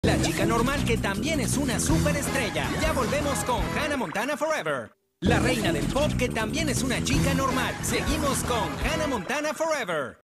La chica normal que también es una superestrella. Ya volvemos con Hannah Montana Forever. La reina del pop que también es una chica normal. Seguimos con Hannah Montana Forever.